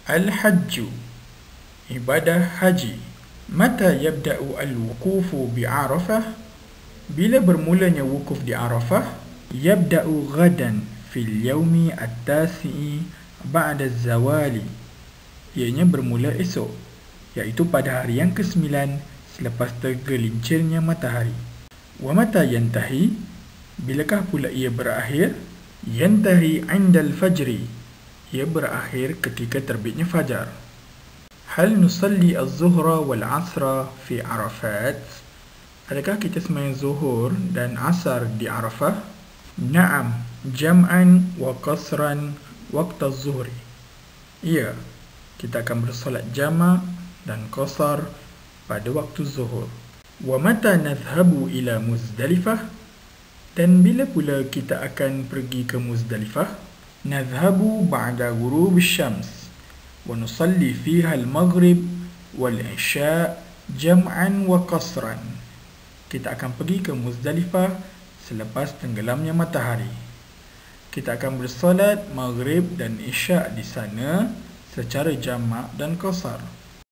Al-Hajju, ibadah haji. Mata yabda'u al-wuqufu bi'Arafah? Bila bermulanya wukuf di Arafah? Yabda'u ghadan fil yawmi at-tasi'i ba'da zawali. Ianya bermula esok, iaitu pada hari yang ke-9 selepas tergelincirnya matahari. Wa mata yantahi? Bilakah pula ia berakhir? Yantahi 'indal fajri. Ia berakhir ketika terbitnya fajar. Hal nusalli az-zuhra wal 'asra fi Arafat? Adakah kita sembahyang zuhur dan asar di Arafah? Na'am, jam'an wa qasran waqta az-zuhri. Ya, kita akan bersolat jama' dan qasar pada waktu zuhur. Wa mata nadhhabu ila Muzdalifah? Dan bila pula kita akan pergi ke Muzdalifah? Nadhhabu ba'da ghurub asy-syams wa nusalli fiha al-maghrib wal isya' jam'an wa qasran. Kita akan pergi ke Muzdalifah selepas tenggelamnya matahari. Kita akan bersolat maghrib dan isya' di sana secara jamak dan qasar.